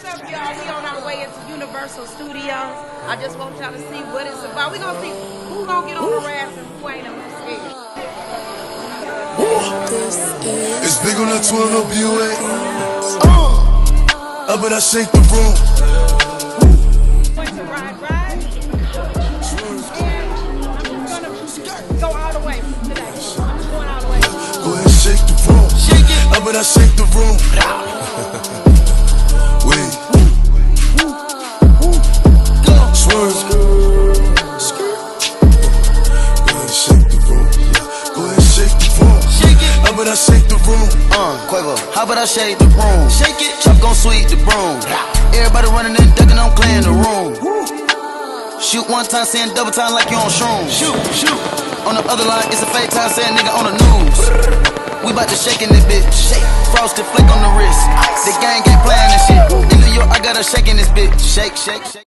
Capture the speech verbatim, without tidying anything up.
up, y'all? We on our way into Universal Studios. I just want y'all to see what it's about. We gonna see who gonna get on the rafts and who ain't, and who's scared. It's big on the twin up you ain't. Uh, up and I shake the room. Going to ride, ride. And I'm just gonna go all the way today. I'm just going all the way. Go ahead and shake the room. Shake it. Up and I shake the room. Wait. Swerve. Go ahead and shake the room. Go ahead and shake the room. Shake it. How about I shake the room? Uh, Quavo, how about I shake the room? Shake it. Chop gon' sweep the broom. Everybody running and ducking, I'm clearing the room. Shoot one time, saying double time like you on shrooms. Shoot, shoot. On the other line, it's a fake time, saying nigga on the news. We bout to shake in this bitch. Shake. Frosted flake on the wrist. The gang ain't playing this shit. In New York, I got her shaking this bitch. Shake, shake, shake.